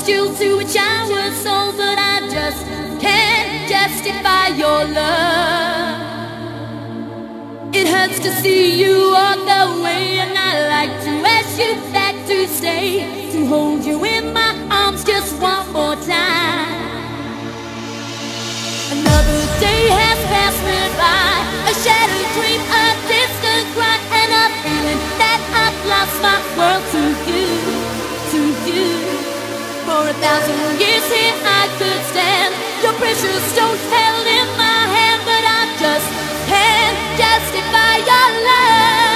lost you to which I was sold, but I just can't justify your love. It hurts to see you walk away, and I like to ask you back to stay, to hold you in my arms just one more time. Another day has passed me by, a shattered dream, a distant cry, and a feeling that I've lost my world to you, to you. For 1,000 years here I could stand, your precious stones held in my hand, but I just can't justify your love.